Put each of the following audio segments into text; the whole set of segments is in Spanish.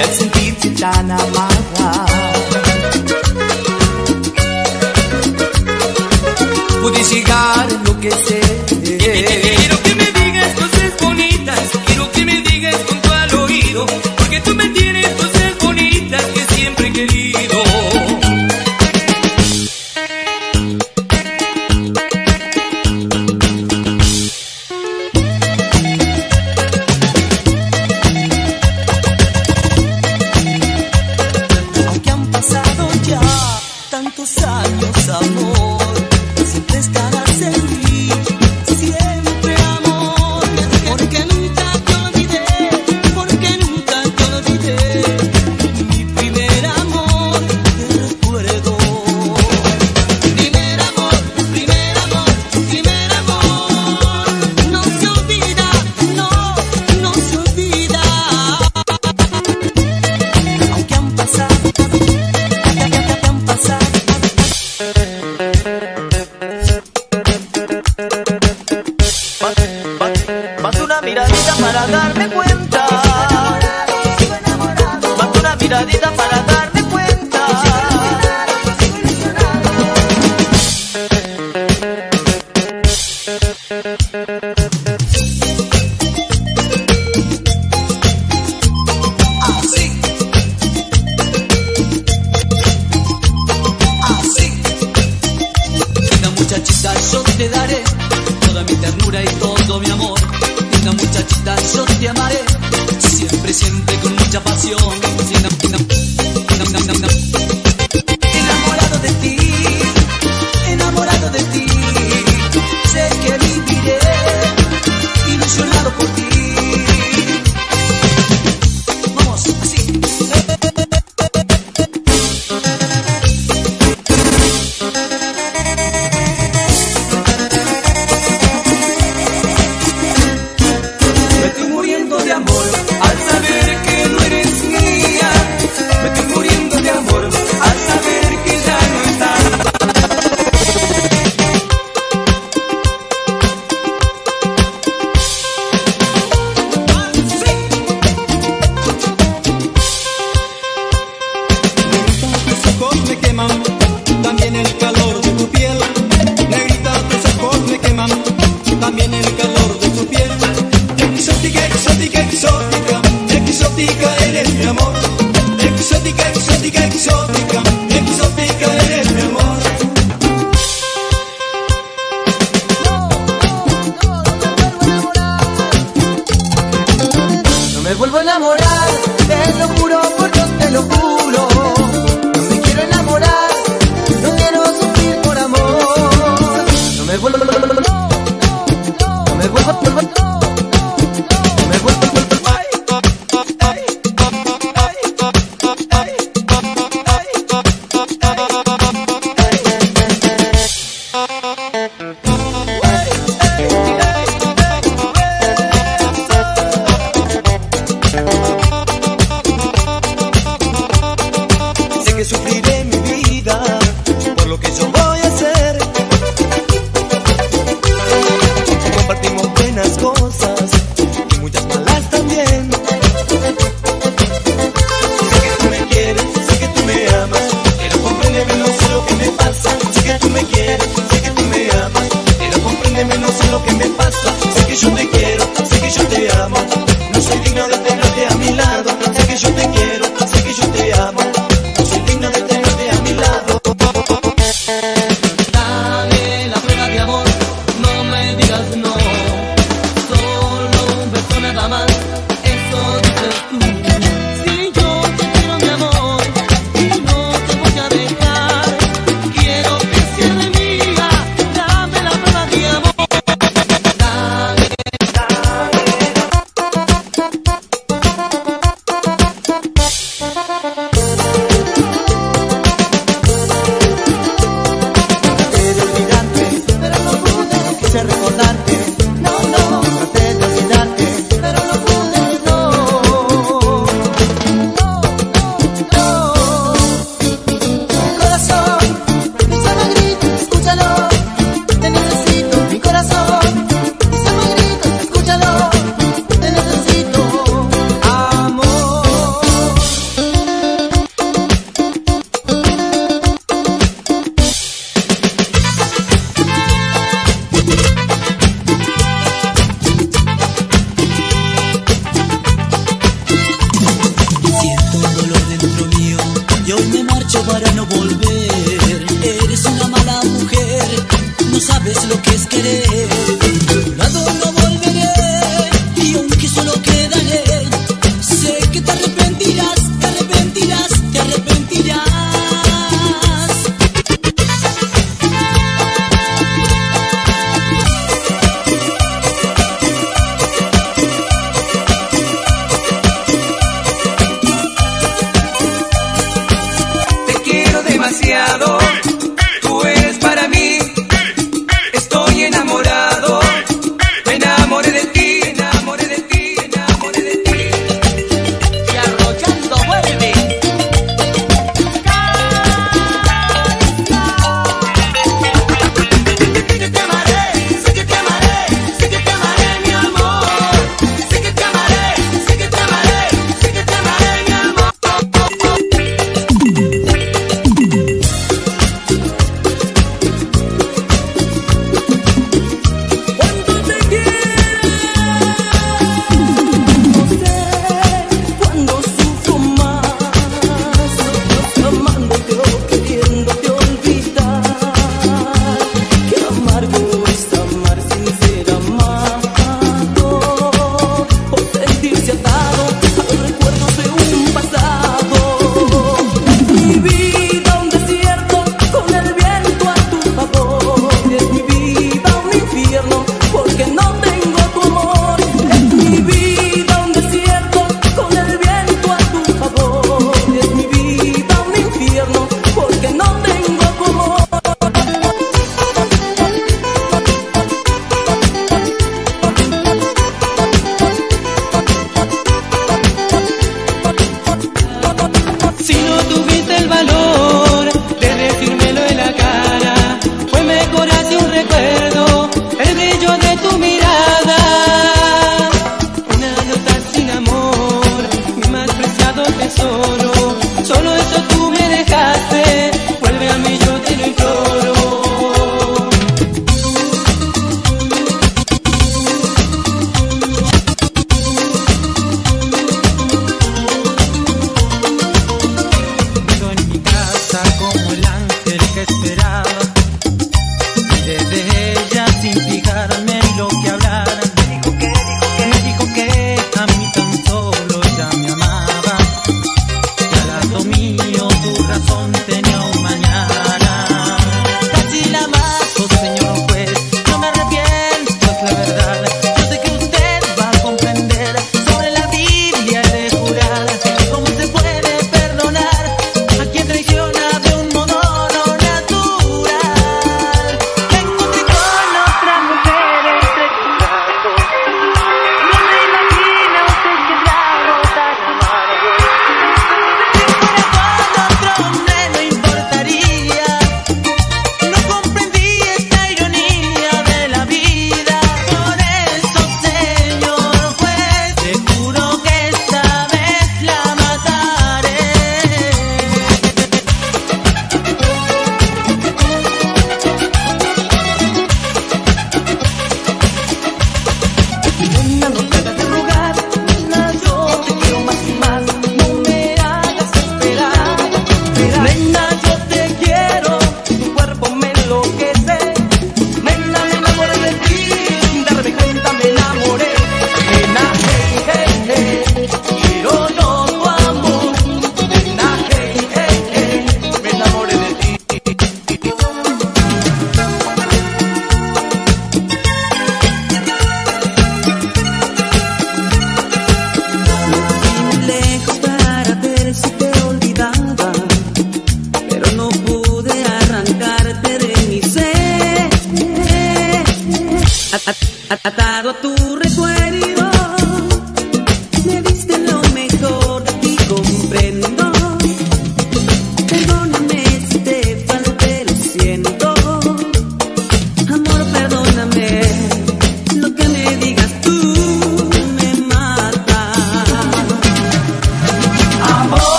al sentirte tan amada. Pude llegar a enloquecer. Quiero que me digas cosas bonitas, quiero que me digas con tu al oído, porque tú me tienes cosas bonitas que siempre he querido. Aunque han pasado ya tantos años, amor, siempre estarás en mí, siempre amor, porque nunca te olvidé, porque nunca te olvidé, mi primer amor, te recuerdo. Primer amor, primer amor, primer amor, no se olvida, no se olvida. Aunque han pasado, han pasado. Basta una miradita para darme cuenta. Basta una miradita para darme cuenta. Así, así. Linda muchachita, yo te daré toda mi ternura y todo mi amor. Linda muchachita, yo te amaré siempre, siempre con mucha pasión. Enamorado de ti, enamorado de ti, sé que viviré ilusionado por ti. Vamos, así. Me estoy muriendo de amor al saber que no eres mía. Me estoy muriendo de amor al saber que ya no estás. Tus ojos me queman, también el calor de tu piel. Negrita, tus ojos me queman, también el calor de tu piel. Exótica, exótica, exótica, exótica eres mi amor. Exótica, exótica, exótica, exótica eres mi amor. No me vuelvo a enamorar, te lo juro, por Dios te lo juro. No me quiero enamorar, no quiero sufrir por amor. No me vuelvo, no me vuelvo, no me vuelvo. Sé que sufriré mi vida por lo que yo voy a hacer. Compartimos buenas cosas y muchas malas también. Sé que tú me quieres, sé que tú me amas, pero compréndeme, no sé lo que me pasa. Sé que tú me quieres, sé que tú me amas, pero compréndeme, no sé lo que me pasa. Sé que yo te quiero, sé que yo te amo, no soy digno de tenerte a mi lado. Sé que yo te quiero, sé que yo te amo, no soy digno de tenerte para no volver. Eres una mala mujer, no sabes lo que es querer. A tu lado no volveré, y aunque solo quedaré, sé que te arrepentirás, te arrepentirás, te arrepentirás. Demasiado, tú eres para mí, estoy enamorado.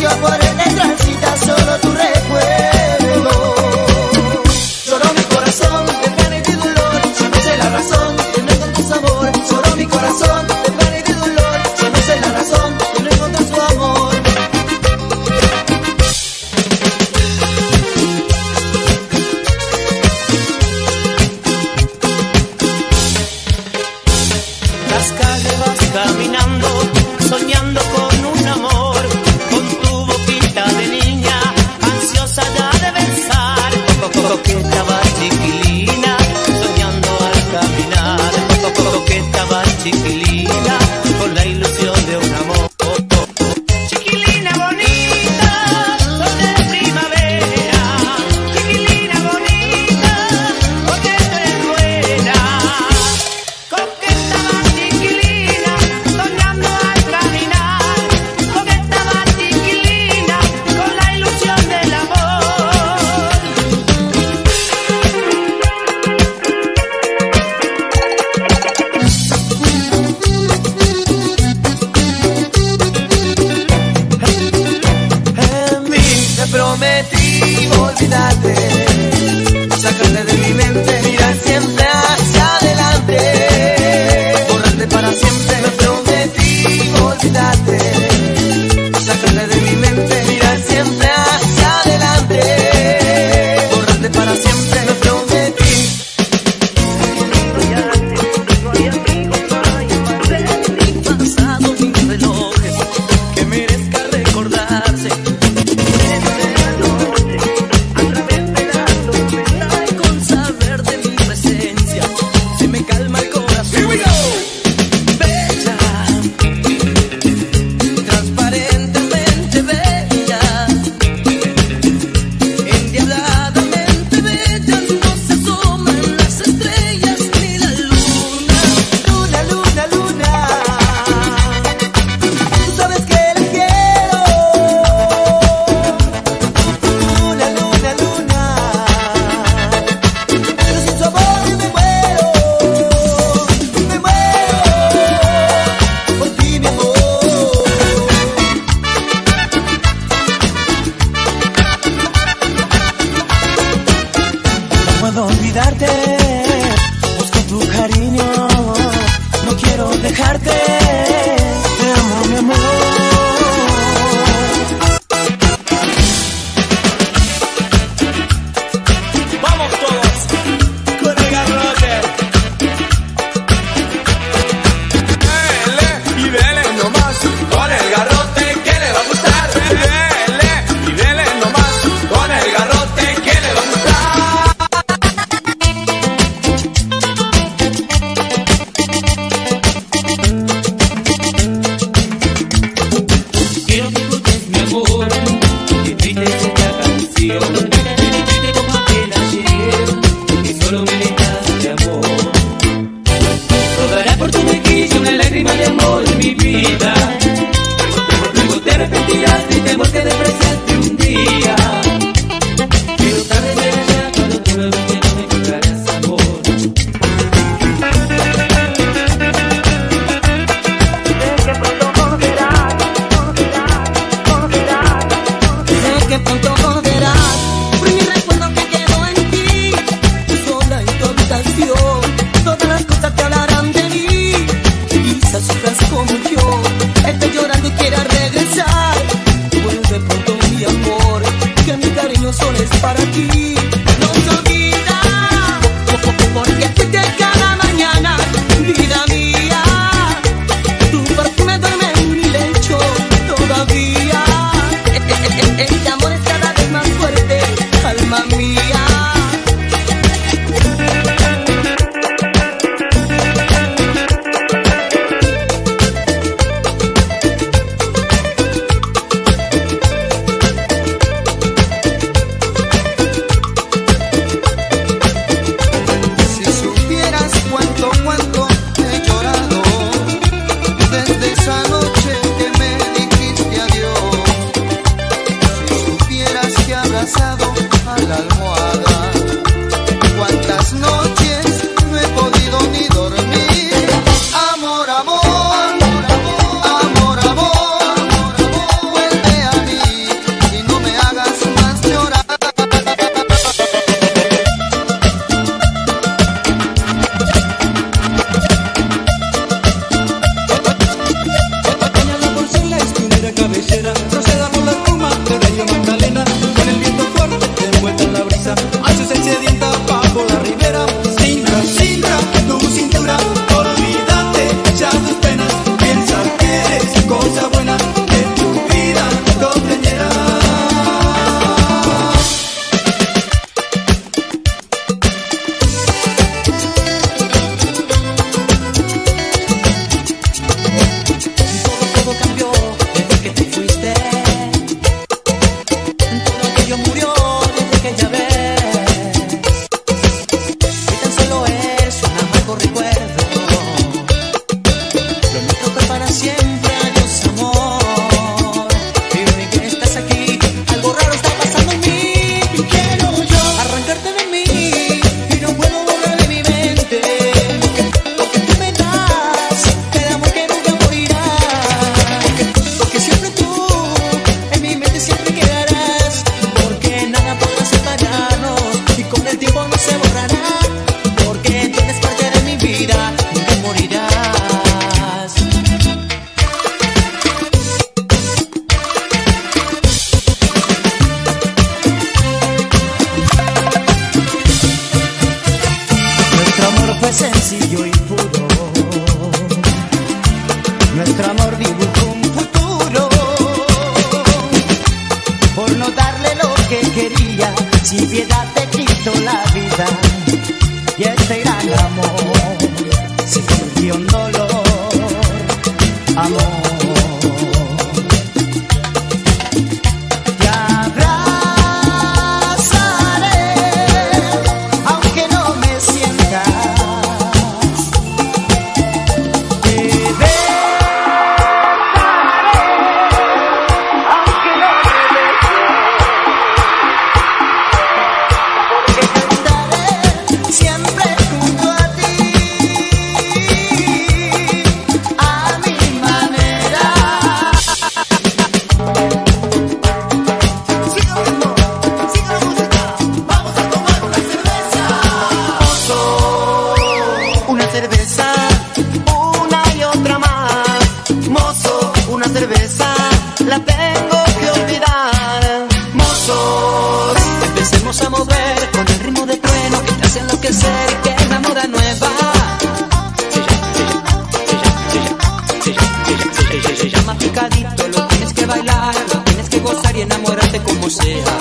Cuando por él te transita solo tu recuerdo. Lloró mi corazón de pena y de dolor, yo no sé la razón de no encontrar su amor. Lloró mi corazón de pena y de dolor, yo no sé la razón de no encontrar su amor. Las calles vas caminando, soñando con un amor, con tu boquita de niña, ansiosa ya de besar. Coqueta vas chiquilina, soñando al caminar. Coqueta vas chiquilina, con la ilusión de un amor. Chiquilina bonita, sol de primavera. Chiquilina bonita, porque tú eres buena. Coqueta vas chiquilina, soñando al caminar. Coqueta vas chiquilina, con la ilusión del amor. Te prometí olvidarte, sacarte de mi mente, mirar siempre hacia adelante, borrarte para siempre. Me prometí olvidarte, sacarte de mi mente, mirar siempre hacia adelante, borrarte para siempre. Me prometí. Pasado mis relojes, que merezca recordarse. Con saber de mi presencia se me calma el corazón. Bella, transparentemente bella, endiabladamente bella, no se asoman las estrellas ni la luna. Luna, luna, luna, tú sabes que la quiero. Luna, luna, luna, pero sin su amor me muero por ti, mi amor. No puedo olvidarte, busco tu cariño, no quiero dejarte, te amo, mi amor. Vamos todos con el garrote. Dele y dele nomás con el garrote que le va a gustar. Dele y dele nomás con el garrote que le va a gustar. Quiero que escuches mi amor, que grites esta canción, que me grite como aquel ayer, que solo me dejas de amor. Rodará por tu mejilla una lágrima de amor en mi vida. Luego te arrepentirás de temor que despreciaste un día. Pero tarde será ya cuando tú nuevamente no me encontrarás amor. Sé que pronto volverás, por mi recuerdo que quedó en ti, sola en tu habitación, todas las cosas te hablarán de mí, quizás sufras como yo, estés llorando y quieras regresar, vuelve pronto mi amor, que mi cariño solo es para ti, no te olvidas, porque fuiste cada mañana, vida mía, tu perfume duerme en mi lecho todavía. Este amor es cada vez más fuerte, alma mía. Si supieras cuánto he llorado desde esa noche que me dijiste adiós. Si supieras que he abrazado a la almohada sed sedienta bajo la ribera. Sindra, Sindra, tu cintura, olvídate ya tus penas. Piensa que eres cosa buena que tu vida contenera. Todo cambió desde que te fuiste. Todo aquello murió desde aquella vez. Y tan solo es un amargo recuerdo. Lo nuestro fue para siempre. Adiós, amor. Y hoy que estás aquí, algo raro está pasando en mí. Y quiero yo arrancarte de mí y no puedo borrar de mi mente. Porque tú me das el amor que nunca morirá. Porque siempre tú en mi mente siempre quedarás. Porque nada podrá separarnos y con el tiempo no se borrará. Porque tú eres parte de mi vida, nunca morirás. Nuestro amor fue sencillo y puro. Nuestro amor dibujó un futuro. Por no darle lo que quería, sin piedad te quitó la vida. Y este gran amor se convirtió en dolor. Amor. Te abrazaré, aunque no me sientas. Te besaré, aunque no me beses. Porque cantaré siempre junto a ti, a mi manera. Sigue el ritmo, sigue la música, vamos a tomar una cerveza. Una cerveza, una y otra más. Mozo, una cerveza, la tengo que olvidar. Mozos, empecemos a mover con el ritmo de trueno que te hace enloquecer y que es la moda nueva. Se llama picadito, lo tienes que bailar, lo tienes que gozar y enamorarte como sea.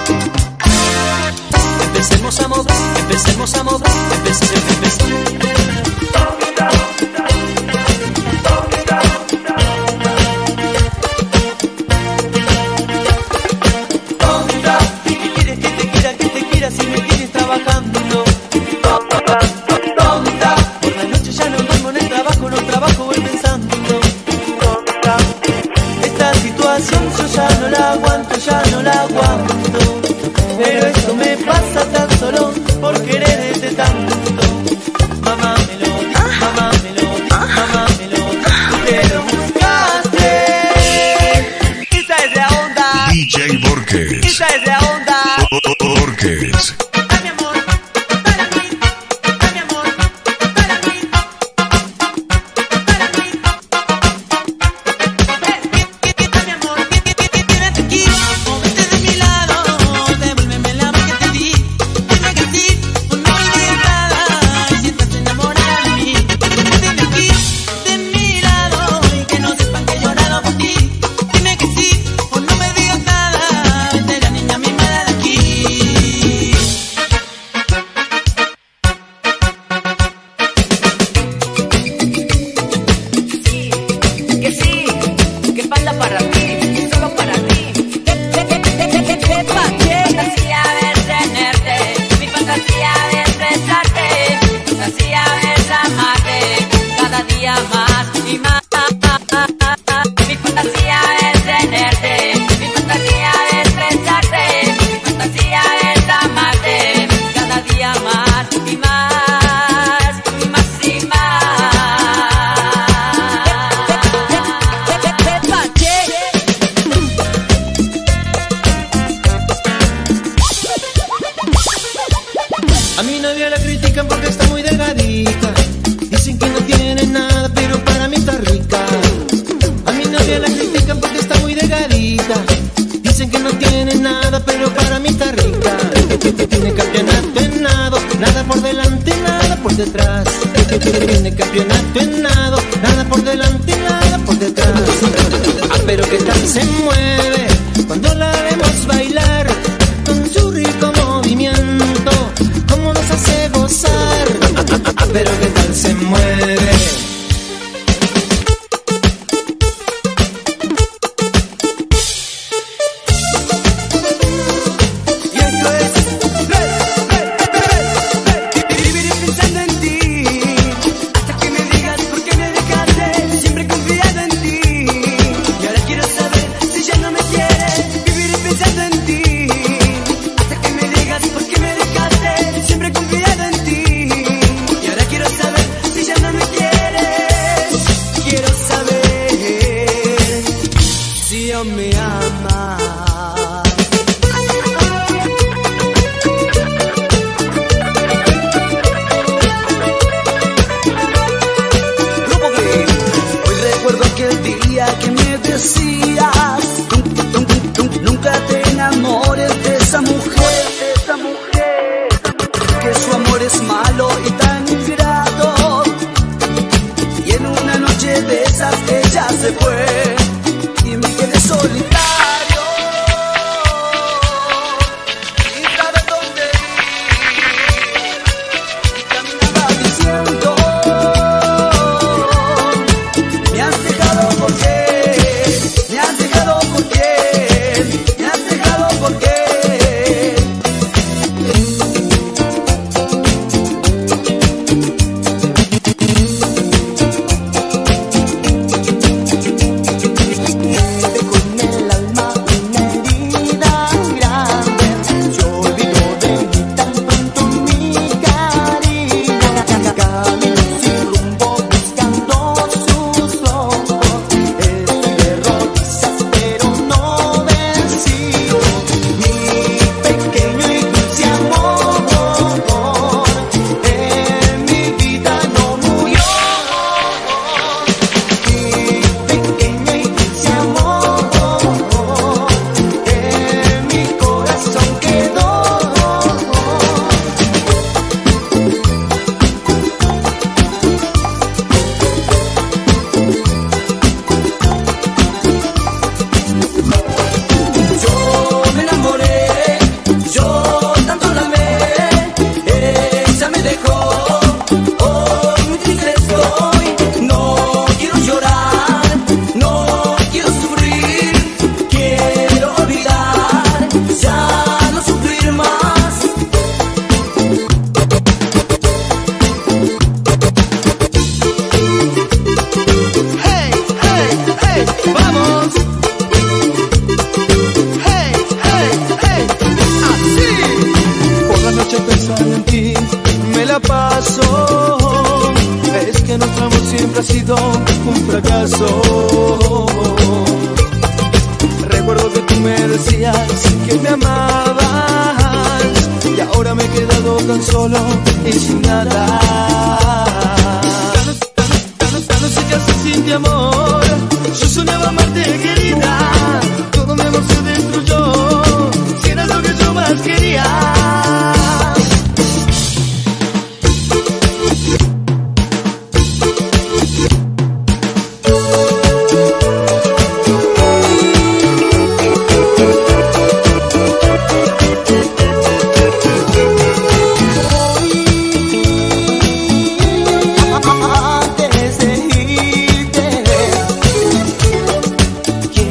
Empecemos a mover, empecemos a mover, empecemos. ¿Qué quieres que te quiera si me tienes trabajando? Por la noche ya no duermo en el trabajo, no trabajo, voy pensando. Esta situación yo ya no la aguanto, ya no la aguanto. Pero esto me pasa tan solo por quererte tanto. Mamá me lo dijo, mamá me lo dijo, mamá me lo dijo. Tú te lo buscaste. Esta es la onda, DJ Borges. esta es la onda. Borges. Dame amor, para mí, dame amor, para mí, para mí. Dame amor, quédate aquí, móvete de mi lado, devuélveme el amor que te di. Dime que sí, o no me digas nada, si estás enamorada de mí. Quédate aquí, de mi lado, y que no sepan que he llorado por ti. Dime que sí, o no me digas nada, vete la niña mimada de aquí. Que sí, que falta para ti, solo para ti. Fantasía de tenerte, mi fantasía de besarte, mi fantasía de amarte, cada día más y más. Mi fantasía de tenerte, mi fantasía de besarte, mi fantasía de amarte, cada día más y más y más y más. A mi novia la critican porque está muy delgadita. Dicen que no tiene nada, pero para mí está rica. A mi novia la critican porque está muy delgadita. Dicen que no tiene nada, pero para mí está rica. Que tiene campeonato detrás. Tiene campeonato en nado, nada por delante, nada por detrás. Ah, pero qué tal se mueve cuando la vemos bailar, con su rico movimiento, cómo nos hace gozar. Ah, pero qué tal se mueve.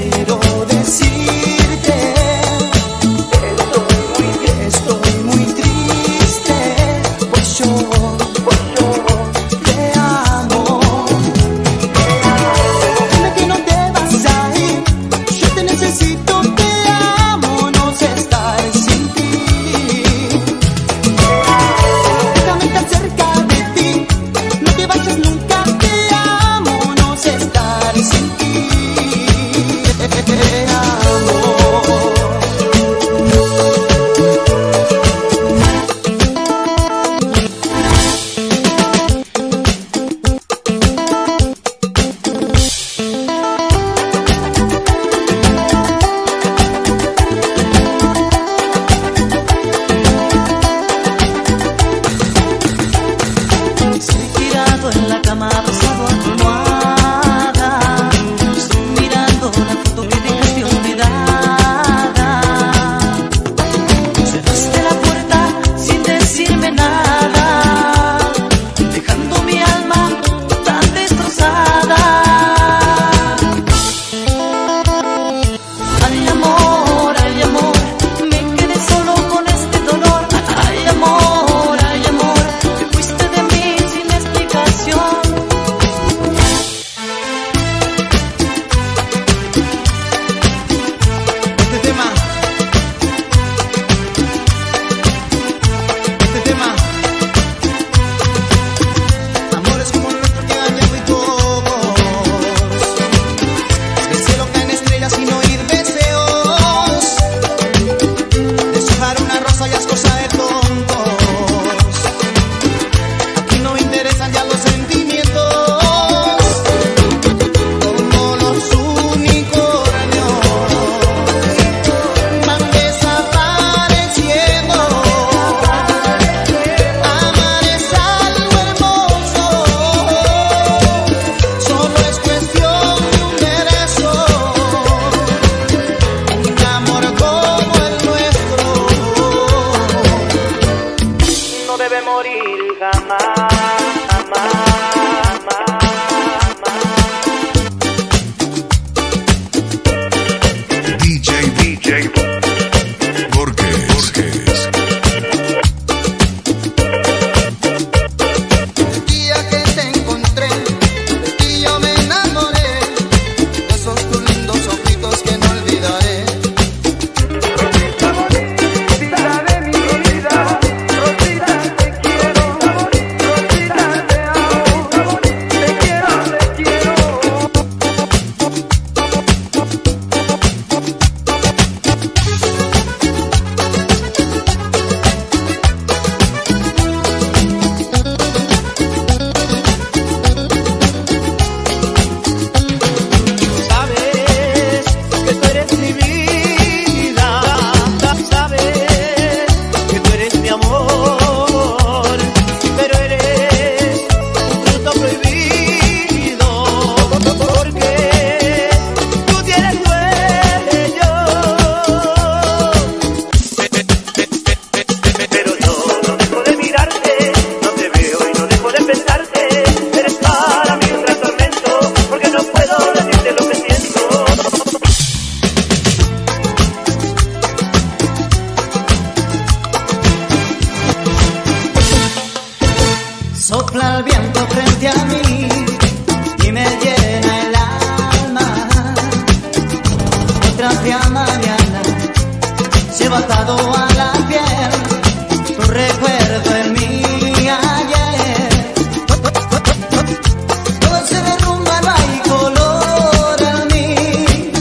Estoy muy triste. debe morir jamás, jamás, jamás. DJ Borges. El día que te encontré, de ti yo me enamoré, de esos tus lindos ojitos que no olvidaré. Rosita bonita de mi vida, Rosita te quiero, Rosita te amo, te quiero, te quiero. Sabes que tú eres mi vida, sabes que tú eres mi amor, pero eres un fruto prohibido, porque tú tienes dueño. Pero yo no dejo de mirarte, no te veo y no dejo de pensarte, eres para mí un gran tormento, porque no puedo decirte lo que siento. Sopla el viento frente a mí y me llena el alma. Otra fría mañana lleva atado a la piel tu recuerdo en mi ayer. Todo se derrumba, no hay color en mí.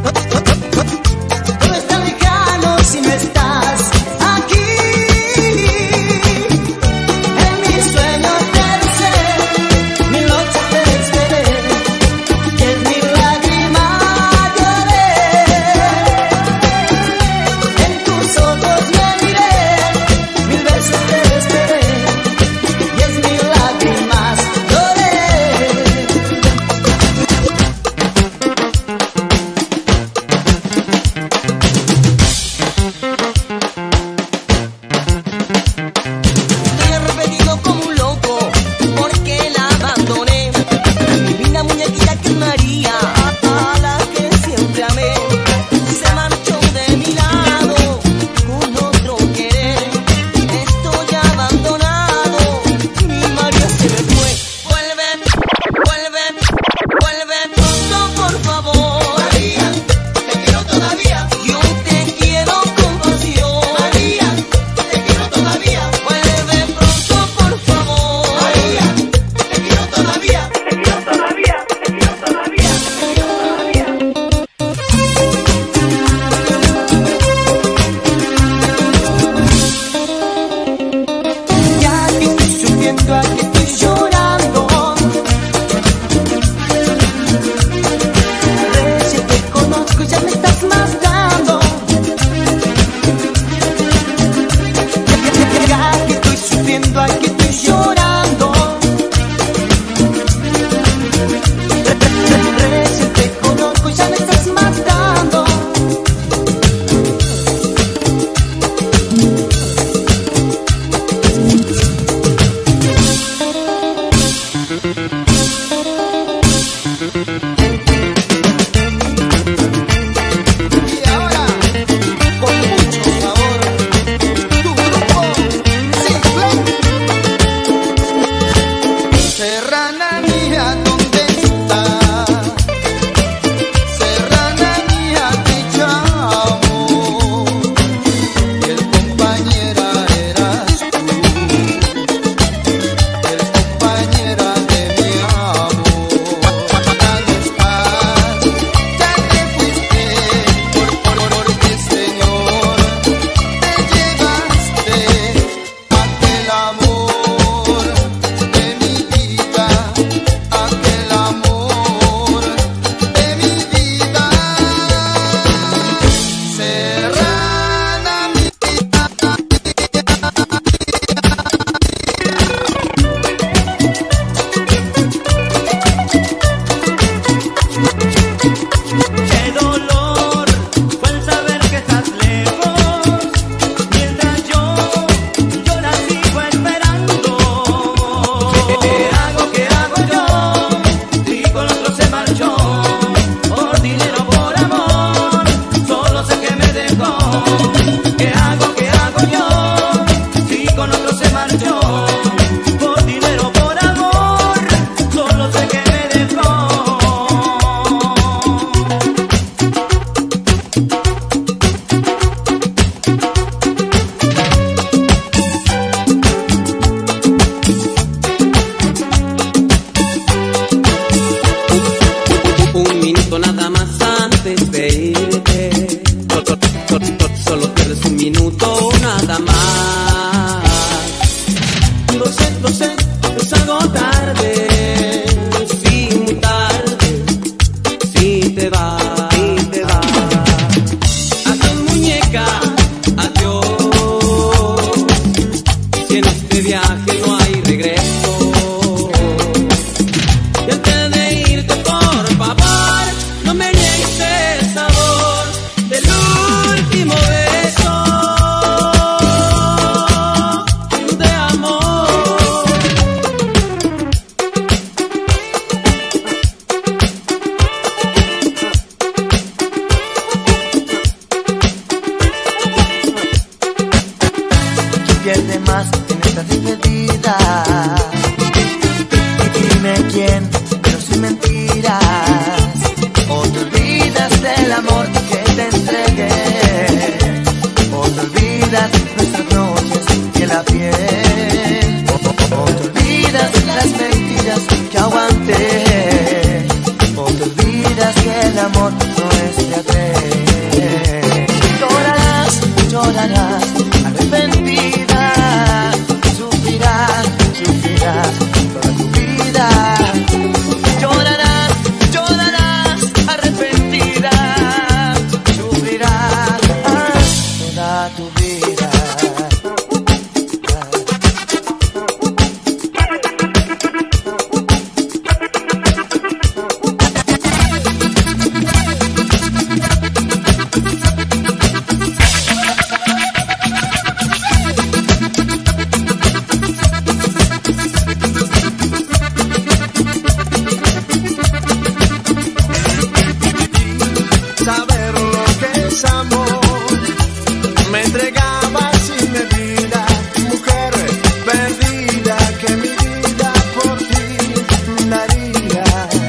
Todo está lejano si no estás aquí. En mis sueños te besé, mil noches te esperé, y en mi lágrima lloré. En tus ojos me miré, mil veces te esperé, y en mis lágrimas lloré. Estoy arrepentido como un loco porque la abandoné. Mi linda muñequita que es María, a la que siempre amé, se marchó de mi lado con otro querer. Estoy abandonado, mi María se me fue. Vuelve, vuelve, vuelve pronto por favor. María, te quiero todavía. Yo te quiero con pasión. María, te quiero todavía. Vuelve pronto por favor. María, te quiero todavía. Te quiero todavía, te quiero todavía, te quiero todavía. Ya que estoy sufriendo, aquí estoy llorando. Recién te conozco y ya me estás matando. Ya que estoy sufriendo, aquí estoy llorando. Recién te conozco y ya me estás matando. Y ahora, con mucho sabor, tu grupo Ciclón. viaje no hay regreso. Y antes de irte, por favor, no me niegues el sabor del último beso de amor. ¿Quién pierde más en esta despedida? Dime quién, pero sin mentiras. O te olvidas del amor que te entregué, o te olvidas nuestras noches y la piel, o te olvidas las mentiras que aguanté, o te olvidas que el amor no es de atrás. Llorarás, llorarás, arrepentida, sufrirás, sufrirás toda tu vida. Llorarás, llorarás, arrepentida, sufrirás toda tu vida. Saber lo que es amor, me entregabas sin medida, mujer perdida que mi vida por ti daría.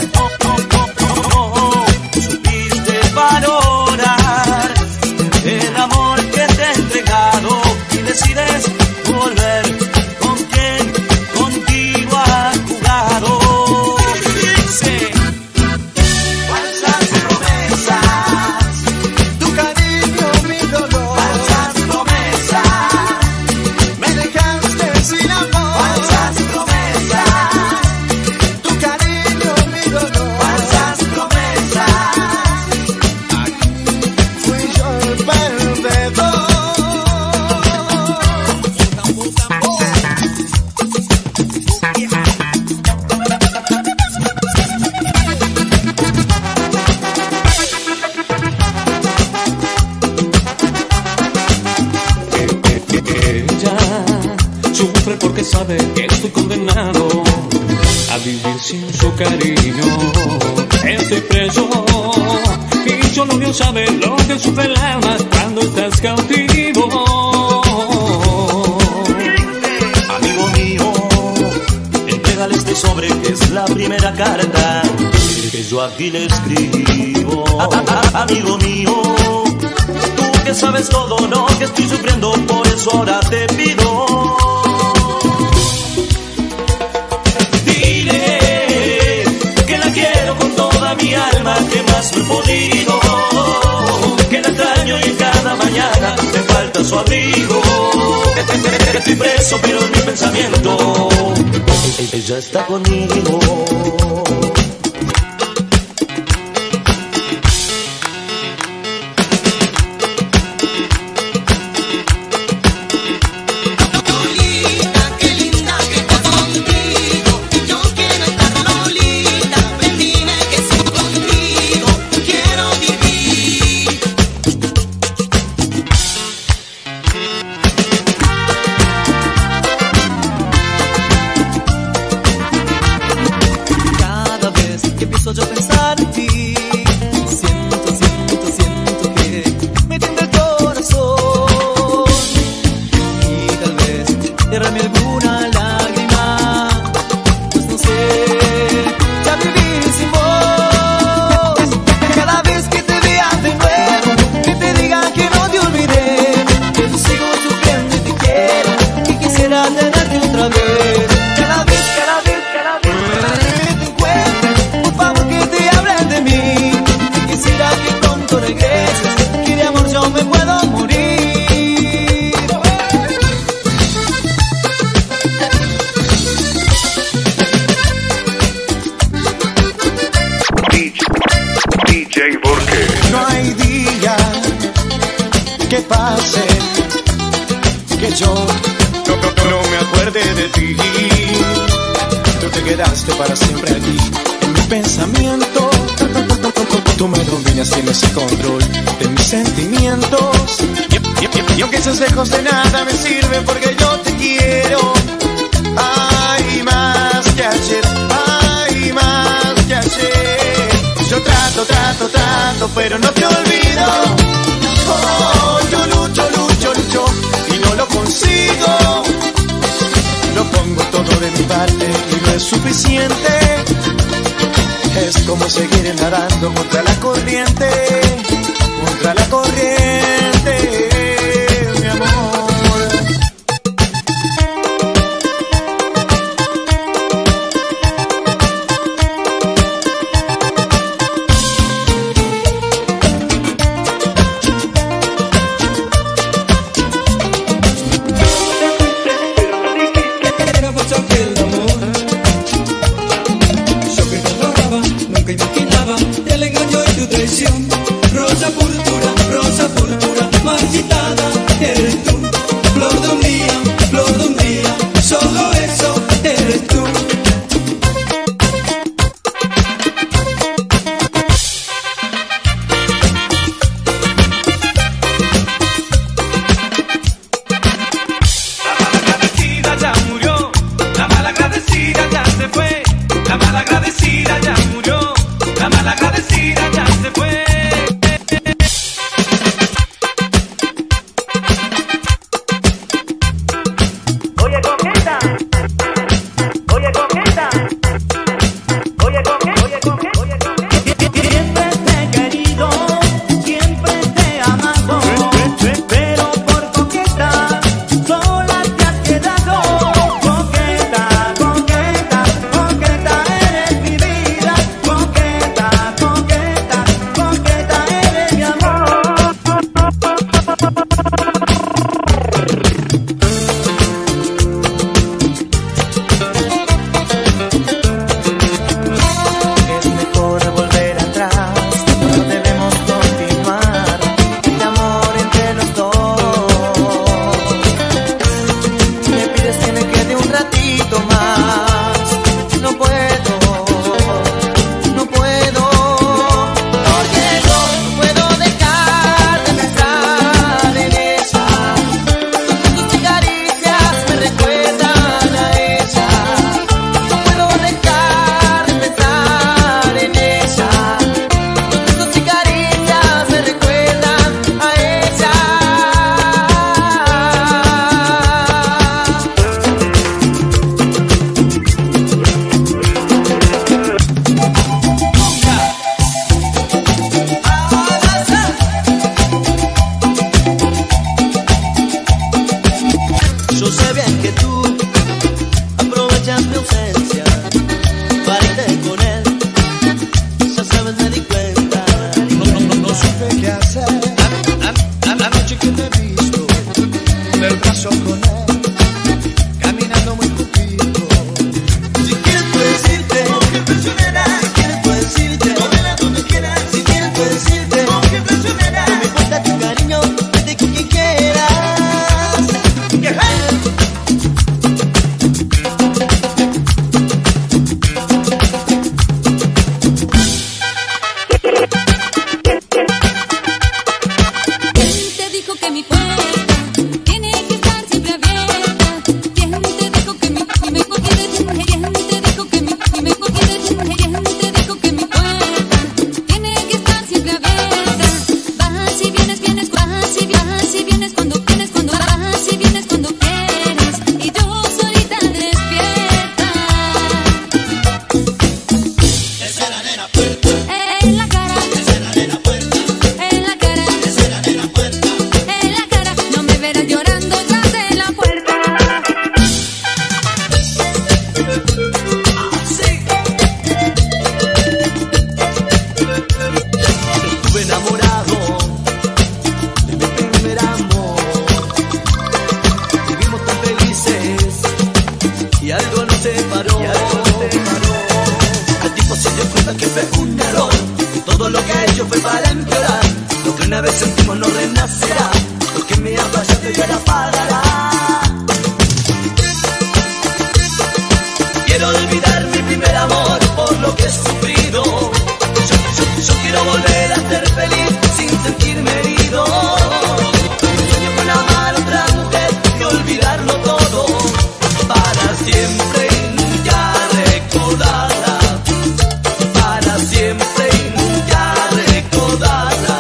Supiste valorar el amor que te he entregado y decides volver con quien contigo ha jugado. Sí. Falsas promesas, tu cariño, mi dolor. Falsas promesas, me dejaste sin amor. Falsas promesas, tu cariño, mi dolor. Falsas promesas, aquí fui yo el perdedor. Ella sufre porque sabe que estoy condenado a vivir sin su cariño. Estoy preso y solo Dios sabe lo que sufre el alma cuando estás cautivo. Amigo mío, entrégale este sobre que es la primera carta que yo aquí le escribo. Amigo mío, tú que sabes todo lo que estoy sufriendo, por eso ahora te pido. Dile que la quiero con toda mi alma, que más no he podido, que la extraño y en cada mañana me falta su abrigo. Que estoy preso pero en mi pensamiento ella está conmigo. Cada vez que empiezo yo a pensar en ti, siento que me tiende el corazón. Y tal vez derrame alguna lágrima, pues no sé ya vivir sin vos. Cada vez que te vea de nuevo, que te diga que no te olvidé, que yo sigo sufriendo y te quiero, que quisiera tenerte otra vez. Cada vez que te encuentres, por favor que te hablen de mí. Quisiera que pronto regreses, que de amor yo me puedo morir. DJ Borges. No hay día que pase que yo no me acuerde Tú te quedaste para siempre allí en mi pensamiento. Tú me dominas, tienes el control de mis sentimientos. Y aunque estés lejos de nada me sirve porque yo te quiero. Ay, más que ayer, ay, más que ayer. Yo trato, pero no te olvido. Oh, yo lucho y no lo consigo. Lo pongo todo de mi parte y no es suficiente. Es como seguir nadando contra la corriente, mi amor. Rosa púrpura, marchitada, eres tú. Flor de un día, solo eso eres tú. La malagradecida ya murió, la malagradecida ya se fue, la malagradecida ya murió, la malagradecida ya se fue. Una vez sentimos no renacerá, lo que me ha fallado ya la pagará. siempre y nunca recordada, para siempre y nunca recordada.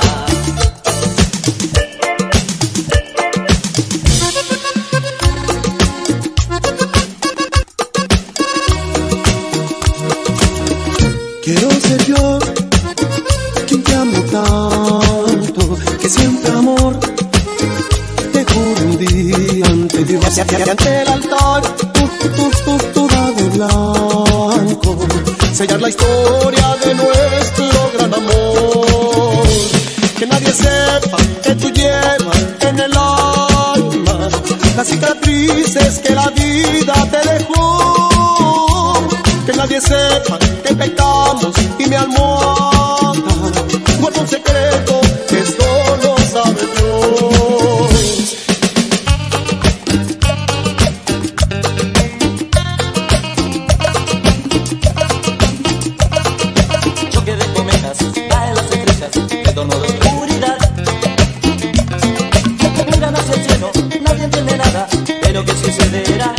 Quiero ser yo quien te amo tanto, que siempre amor te juro un día ante Dios y ante el altar, toda de blanco, sellar la historia de nuestro gran amor. Que nadie sepa que tú llevas en el alma las cicatrices que la vida te dejó. Que nadie sepa que pecamos y mi almohada guarda un secreto que esto lo sabe Dios. Choque de cometas, caen las estrellas, retorno de oscuridad. Miran hacia el cielo, nadie entiende nada, pero ¿qué sucederá?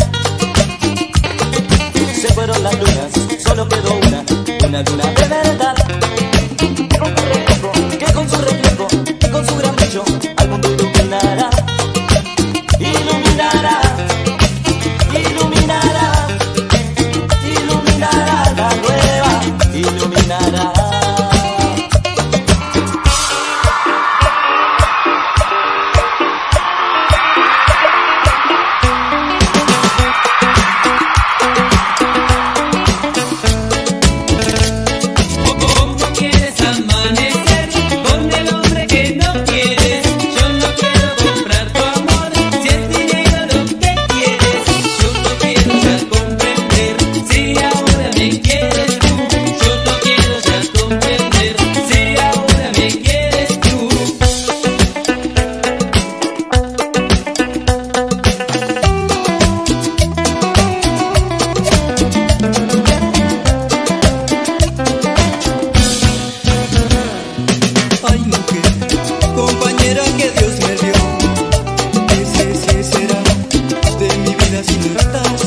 Se fueron las lunas, solo quedó una luna de verdad. Que con su reflejo, que con su gran brillo, al mundo iluminará. Iluminará, iluminará, iluminará la nueva, iluminará. Ay, mujer, compañera que Dios me dio, ese sí será de mi vida si no estás.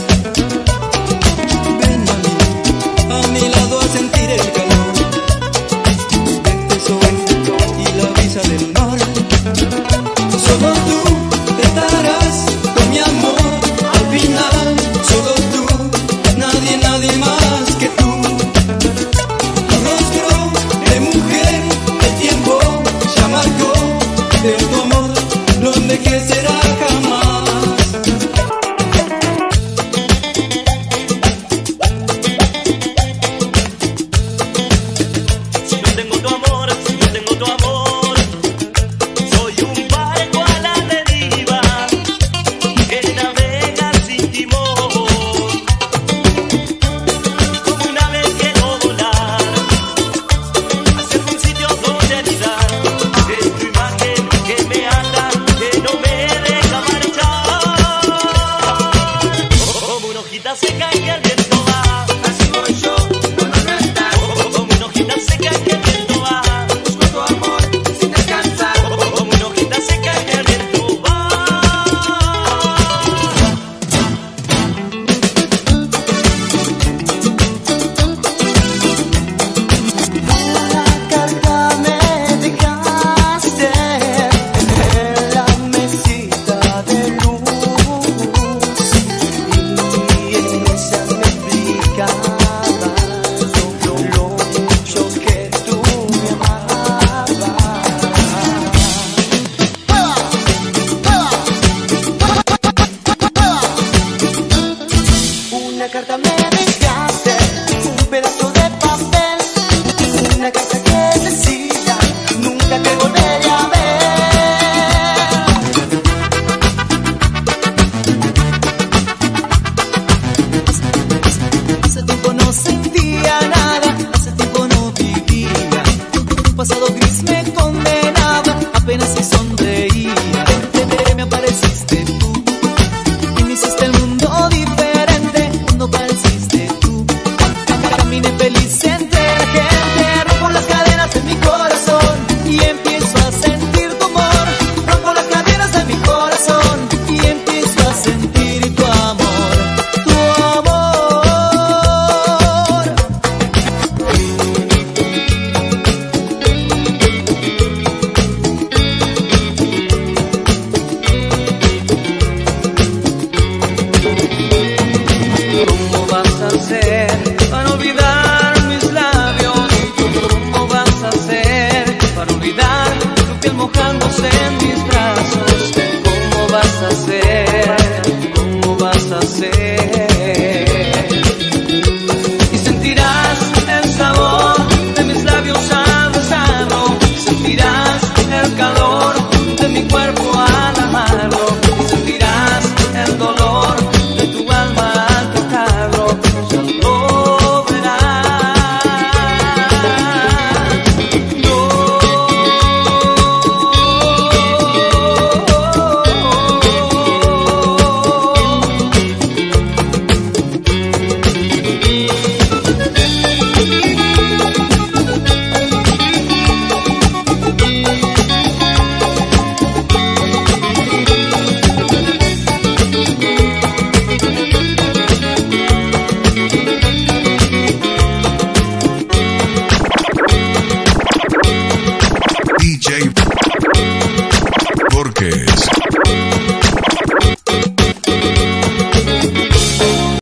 Ven a mi lado a sentir el calor de este sol y la brisa del mar. Solo tú estarás con mi amor al final, solo tú, nadie más que tú. Tu rostro de mujer, el tiempo ya marcó, de tu amor no envejecerá jamás. Si no tengo tu amor, si no tengo tu amor, soy un barco a la deriva que navega sin timón. Como una vez quiero volar hacia algún sitio donde anidar, de tu imagen que me ata, que no me deja marchar. Como una hojita seca que al viento va, así voy yo cuando no estás. Como una hojita seca que al viento va, busco tu amor sin descansar. Como una hojita seca que al viento va. Una carta me dejaste en la mesita de luz y en esa me explicabas lo mucho que tú me amabas. Una carta me dejaste, un pedazo de papel, una carta que decía nunca te volveré a ver. Hace tiempo no sentía nada, hace tiempo no vivía, un pasado gris me condenaba, apenas si sonreía. De me apareciste tú y me hiciste el mundo diferente, cuando pareciste hacer para olvidar mis labios? ¿Cómo vas a hacer para olvidar tu piel mojándose en mis brazos? ¿Cómo vas a hacer? ¿Cómo vas a hacer? Y sentirás el sabor de mis labios al besarlo, y sentirás el calor de mi cuerpo al amarlo, y sentirás el dolor de tu alma al tocarlo. Ya lo verás. DJ